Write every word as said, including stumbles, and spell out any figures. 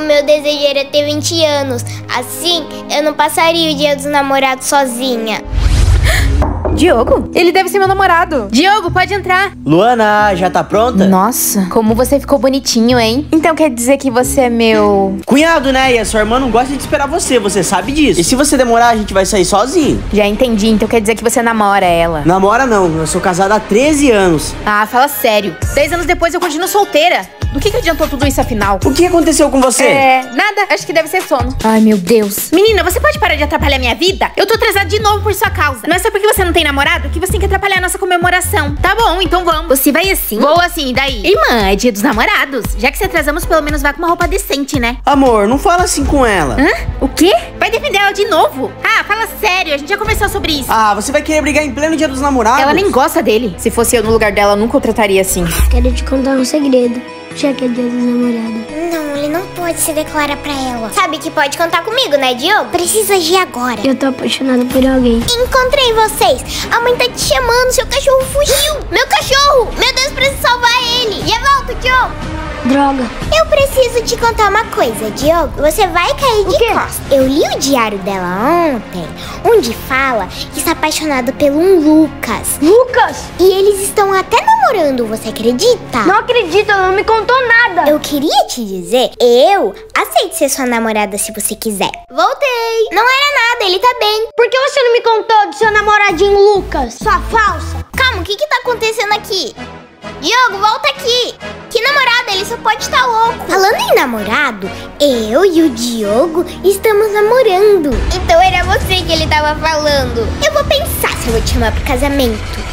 O meu desejo era ter vinte anos. Assim, eu não passaria o dia dos namorados sozinha. Diogo? Ele deve ser meu namorado. Diogo, pode entrar. Luana, já tá pronta? Nossa, como você ficou bonitinho, hein? Então quer dizer que você é meu... cunhado, né? E a sua irmã não gosta de esperar você, você sabe disso. E se você demorar, a gente vai sair sozinho. Já entendi, então quer dizer que você namora ela. Namora não, eu sou casada há treze anos. Ah, fala sério. Dez anos depois eu continuo solteira. Do que que adiantou tudo isso afinal? O que aconteceu com você? É, nada, acho que deve ser sono. Ai, meu Deus. Menina, você pode parar de atrapalhar minha vida? Eu tô atrasada de novo por sua causa. Não é só porque você não tem namorado que você tem que atrapalhar a nossa comemoração. Tá bom, então vamos. Você vai assim? Vou assim, e daí? Irmã, é dia dos namorados. Já que se atrasamos, pelo menos vá com uma roupa decente, né? Amor, não fala assim com ela. Hã? O quê? Vai defender ela de novo? Ah, fala sério, a gente já conversou sobre isso. Ah, você vai querer brigar em pleno dia dos namorados? Ela nem gosta dele. Se fosse eu no lugar dela, eu nunca o trataria assim. Quero te contar um segredo, já que é dia dos namorados. Não, ele não pode se declarar pra ela. Sabe que pode contar comigo, né, Diogo? Precisa agir agora. Eu tô apaixonada por alguém. Encontrei vocês. A mãe tá te chamando, seu cachorro fugiu. Meu cachorro! Meu Deus, preciso salvar ele. Já volto, Diogo. Droga. Eu preciso te contar uma coisa, Diogo. Você vai cair de costas. Eu li o diário dela ontem, onde fala que está apaixonado pelo um Lucas. Lucas? E eles estão até namorando, você acredita? Não acredito, ela não me contou nada. Eu queria te dizer, eu aceito ser sua namorada se você quiser. Voltei. Não era nada, ele tá bem. Por que você não me contou do seu namoradinho Lucas? Sua falsa. Calma, o que que tá acontecendo aqui? Diogo, volta aqui. Que namorado? Ele só pode estar louco. Falando em namorado, eu e o Diogo estamos namorando. Então era você que ele tava falando. Eu vou pensar se eu vou te chamar pro casamento.